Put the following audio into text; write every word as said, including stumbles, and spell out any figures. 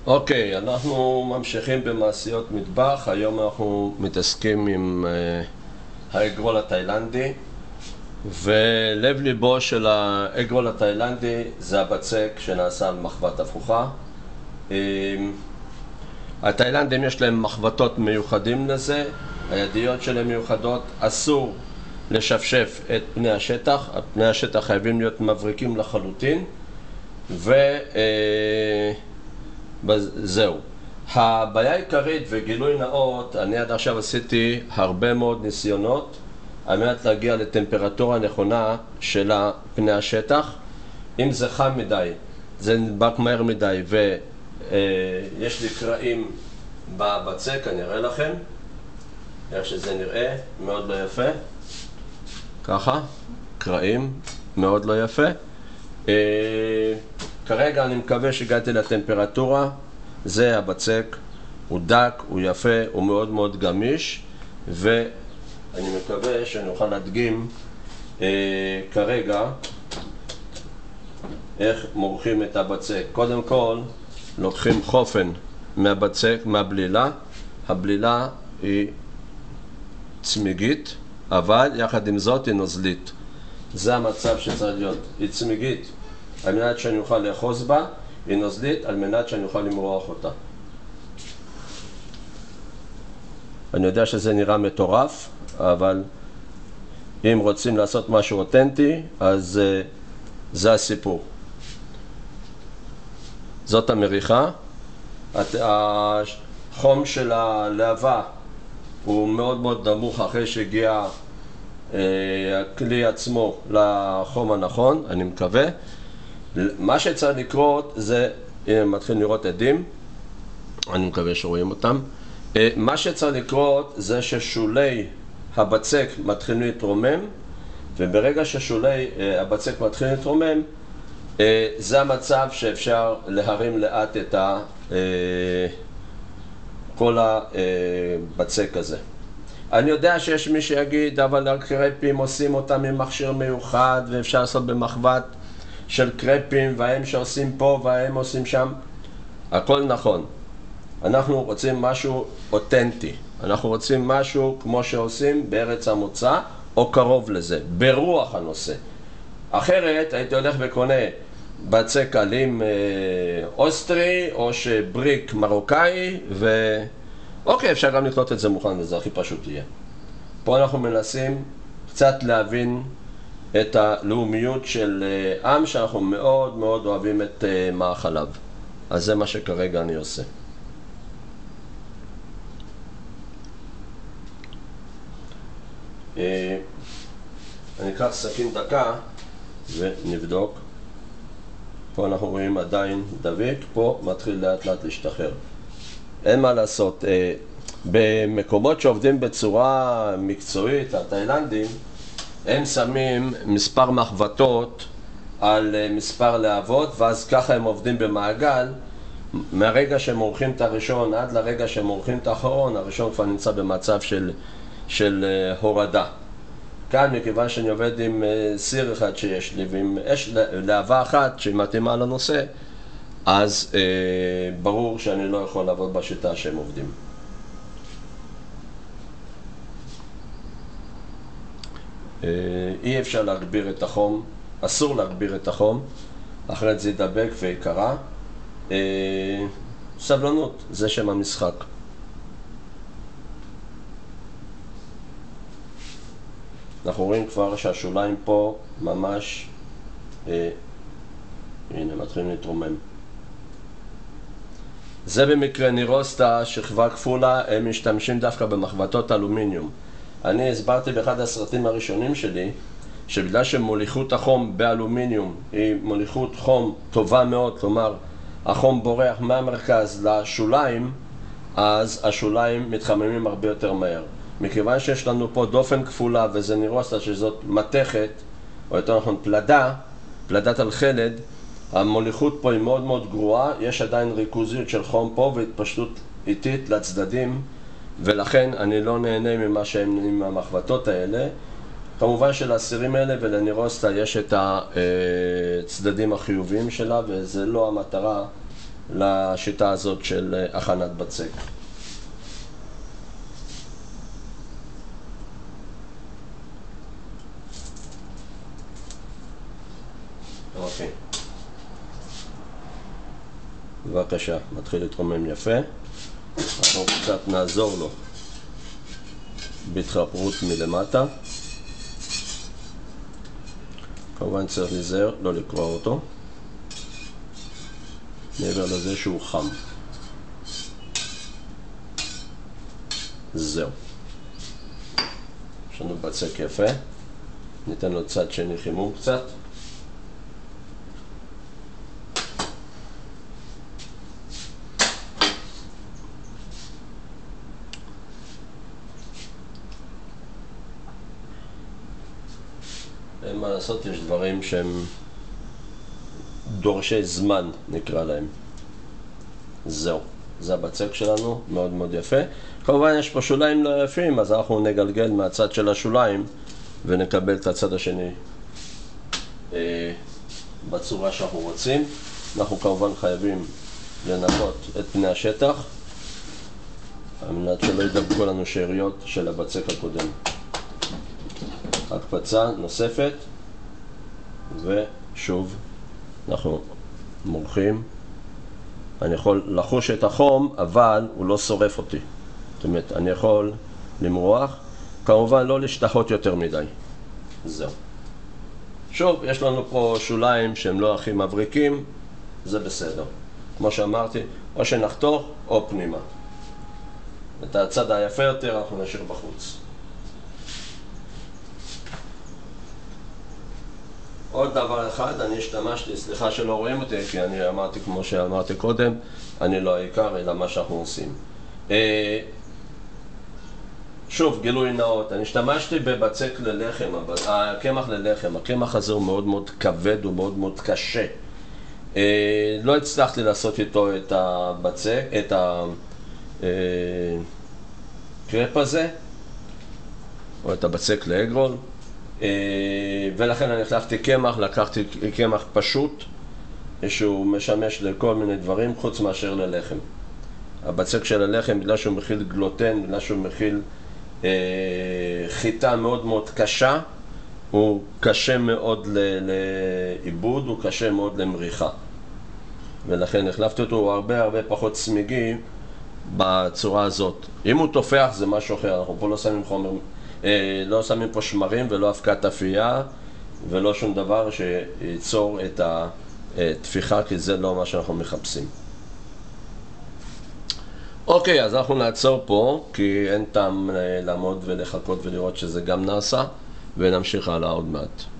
אוקיי, אנחנו ממשיכים במעשיות מטבח. היום אנחנו מתעסקים עם uh, האגרול התאילנדי, ולב ליבו של האגרול התאילנדי זה הבצק שנעשה במחבת הפוכה. um, התאילנדים יש להם מחבטות מיוחדים לזה, הידיות שלהם מיוחדות. אסור לשפשף את פני השטח, פני השטח חייבים להיות מבריקים לחלוטין, ו... Uh, זהו. הבעיה העיקרית וגילוי נאות, אני עד עכשיו עשיתי הרבה מאוד ניסיונות על מנת להגיע לטמפרטורה נכונה של פני השטח. אם זה חם מדי, זה נדבק מהר מדי ויש לי קרעים בבצק, אני אראה לכם איך שזה נראה, מאוד לא יפה, ככה, קרעים, מאוד לא יפה. כרגע אני מקווה שהגעתי לטמפרטורה. זה הבצק, הוא דק, הוא יפה, הוא מאוד מאוד גמיש, ואני מקווה שאני אוכל להדגים אה, כרגע איך מורחים את הבצק. קודם כל לוקחים חופן מהבצק, מהבלילה. הבלילה היא צמיגית, אבל יחד עם זאת היא נוזלית. זה המצב שצריך להיות, היא צמיגית על מנת שאני אוכל לאחוז בה, היא נוזלית על מנת שאני אוכל למרוח אותה. אני יודע שזה נראה מטורף, אבל אם רוצים לעשות משהו אותנטי, אז uh, זה הסיפור. זאת המריחה. החום של הלהבה הוא מאוד מאוד נמוך אחרי שהגיע uh, הכלי עצמו לחום הנכון, אני מקווה. מה שצריך לקרות זה, הנה מתחילים לראות עדים, אני מקווה שרואים אותם. מה שצריך לקרות זה ששולי הבצק מתחילים להתרומם, וברגע ששולי הבצק מתחילים להתרומם, זה המצב שאפשר להרים לאט את כל הבצק הזה. אני יודע שיש מי שיגיד, אבל הקרפים עושים אותם עם מכשיר מיוחד ואפשר לעשות במחבת של קרפים, והם שעושים פה והם עושים שם. הכל נכון. אנחנו רוצים משהו אותנטי. אנחנו רוצים משהו כמו שעושים בארץ המוצא, או קרוב לזה, ברוח הנושא. אחרת הייתי הולך וקונה בצק אלים אה, אוסטרי, או שבריק מרוקאי, ו... אוקיי, אפשר גם לקנות את זה מוכן, וזה הכי פשוט יהיה. פה אנחנו מנסים קצת להבין את הלאומיות של עם שאנחנו מאוד מאוד אוהבים את מאכליו. אז זה מה שכרגע אני עושה. אני אקח סכין דקה ונבדוק. פה אנחנו רואים עדיין דביק, פה מתחיל לאט לאט להשתחרר. אין מה לעשות. במקומות שעובדים בצורה מקצועית, התאילנדים, הם שמים מספר מחבטות על מספר להבות, ואז ככה הם עובדים במעגל. מהרגע שהם עורכים את הראשון עד לרגע שהם עורכים את האחרון, הראשון כבר נמצא במצב של, של הורדה. כאן, מכיוון שאני עובד עם סיר אחד שיש לי, ועם אש להבה אחת שמתאימה לנושא, אז אה, ברור שאני לא יכול לעבוד בשיטה שהם עובדים. אי אפשר להגביר את החום, אסור להגביר את החום, אחרת זה ידבק ויקרה. סבלנות, זה שם המשחק. אנחנו רואים כבר שהשוליים פה ממש, אה, הנה מתחילים להתרומם. זה במקרה נירוסטה, שכבה כפולה, הם משתמשים דווקא במחבטות אלומיניום. אני הסברתי באחד הסרטים הראשונים שלי, שבגלל שמוליכות החום באלומיניום היא מוליכות חום טובה מאוד, כלומר החום בורח מהמרכז לשוליים, אז השוליים מתחממים הרבה יותר מהר. מכיוון שיש לנו פה דופן כפולה וזה נירוסטה שזאת מתכת, או יותר נכון פלדה, פלדת אלחלד, המוליכות פה היא מאוד מאוד גרועה, יש עדיין ריכוזיות של חום פה והתפשטות איטית לצדדים, ולכן אני לא נהנה ממה שהם נהנים מהמחבטות האלה. כמובן שלאסירים האלה ולנירוסטה יש את הצדדים החיוביים שלה, וזה לא המטרה לשיטה הזאת של הכנת בצק. אוקיי. בבקשה, מתחיל להתרומם יפה. אנחנו קצת נעזור לו בהתחפרות מלמטה. כמובן צריך להיזהר, לא לקרוע אותו. מעבר לזה שהוא חם. זהו. יש לנו בצק יפה. ניתן לו צד שני חימום קצת. אין מה לעשות, יש דברים שהם דורשי זמן, נקרא להם. זהו, זה הבצק שלנו, מאוד מאוד יפה. כמובן יש פה שוליים לא יפים, אז אנחנו נגלגל מהצד של השוליים ונקבל את הצד השני אה, בצורה שאנחנו רוצים. אנחנו כמובן חייבים לנקות את פני השטח על מנת שלא ידבקו לנו שאריות של הבצק הקודם. הקפצה נוספת, ושוב אנחנו מורחים. אני יכול לחוש את החום, אבל הוא לא שורף אותי. זאת אומרת, אני יכול למרוח, כמובן לא להשתחות יותר מדי. זהו. שוב, יש לנו פה שוליים שהם לא הכי מבריקים, זה בסדר. כמו שאמרתי, או שנחתוך או פנימה. את הצד היפה יותר אנחנו נשאיר בחוץ. עוד דבר אחד, אני השתמשתי, סליחה שלא רואים אותי, כי אני אמרתי, כמו שאמרתי קודם, אני לא העיקר, אלא מה שאנחנו עושים. שוב, גילוי נאות, אני השתמשתי בבצק ללחם, הקמח ללחם, הקמח הזה הוא מאוד מאוד כבד, הוא מאוד מאוד קשה. לא הצלחתי לעשות איתו את הבצק, את הקרפ הזה, או את הבצק לאגרול. ולכן אני החלפתי קמח, לקחתי קמח פשוט שהוא משמש לכל מיני דברים חוץ מאשר ללחם. הבצק של הלחם, בגלל שהוא מכיל גלוטן, בגלל שהוא מכיל אה, חיטה מאוד מאוד קשה, הוא קשה מאוד לעיבוד, הוא קשה מאוד למריחה, ולכן החלפתי אותו. הוא הרבה הרבה פחות צמיגי בצורה הזאת. אם הוא תופח זה משהו אחר, אנחנו פה לא שמים חומר, לא שמים פה שמרים ולא אבקת אפייה ולא שום דבר שייצור את התפיחה, כי זה לא מה שאנחנו מחפשים. אוקיי, אז אנחנו נעצור פה, כי אין טעם לעמוד ולחכות ולראות שזה גם נעשה, ונמשיך הלאה עוד מעט.